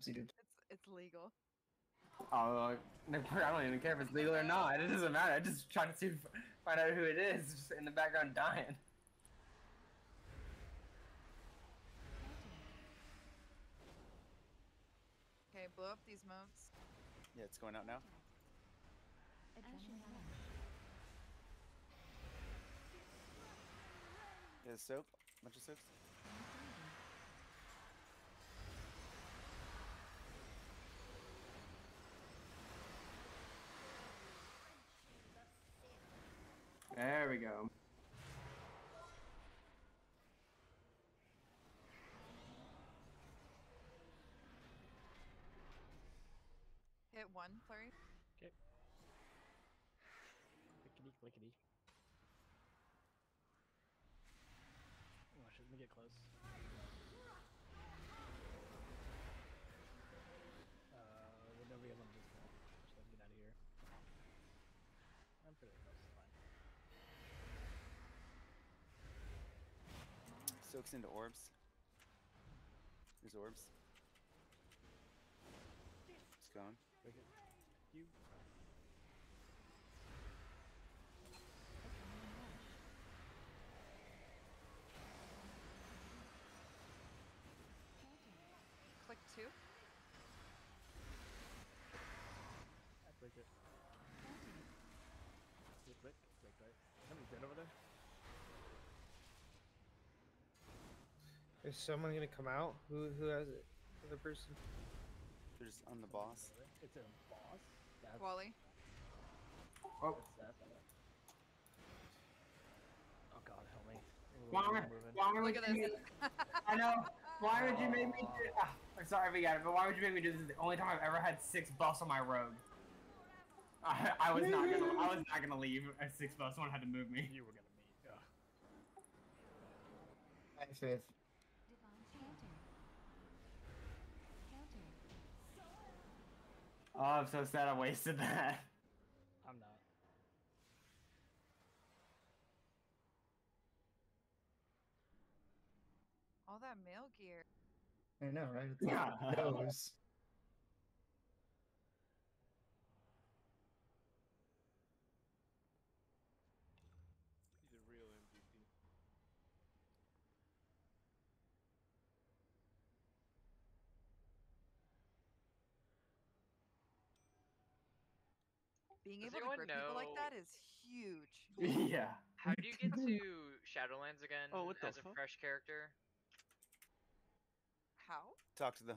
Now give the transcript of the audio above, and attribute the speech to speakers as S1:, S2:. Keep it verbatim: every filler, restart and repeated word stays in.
S1: you do.
S2: It's it's legal.
S3: Oh, I don't even care if it's legal or not. It doesn't matter. I just try to see, find out who it is, just in the background dying.
S2: Okay, blow up these moats.
S4: Yeah, it's going out now. There's soap. Bunch of soaps.
S3: There we go.
S2: Hit one, flurry.
S5: Okay. Clickety, clickety. Oh, shit, let me get close. Uh, well, nobody else on this wall. Just let me get out of here. I'm pretty close, it's fine.
S4: Soaks into orbs. There's orbs. It's going.
S5: Click it. You.
S2: Click two.
S5: I break it. Click, click, click, right. Somebody's dead over there.
S6: Is someone gonna come out? Who who has it? The person.
S4: They're just on the boss.
S5: It's a boss? That's,
S2: Wally.
S3: Oh,
S5: that's that. Oh god, help me.
S3: why, why would
S2: Look at
S3: you?
S2: this.
S3: I know. Why would you make me do? Ah, I'm sorry, we got it. But why would you make me do this? This is the only time I've ever had six buffs on my rogue. I, I was not gonna. I was not gonna leave at six buffs. Someone had to move me.
S5: You were gonna meet. Yeah.
S1: High fifth.
S3: Oh, I'm so sad I wasted that.
S5: I'm not.
S2: All that mail gear.
S1: I know, right? It's
S3: Yeah.
S1: those.
S7: He's a real M V P.
S2: Being
S8: Does
S2: able to
S8: anyone
S2: grip people like
S8: know-
S2: that is huge.
S3: Yeah.
S8: How do you get to Shadowlands again
S7: Oh, what the
S8: as a
S7: fuck?
S8: fresh character?
S2: How?
S4: Talk to the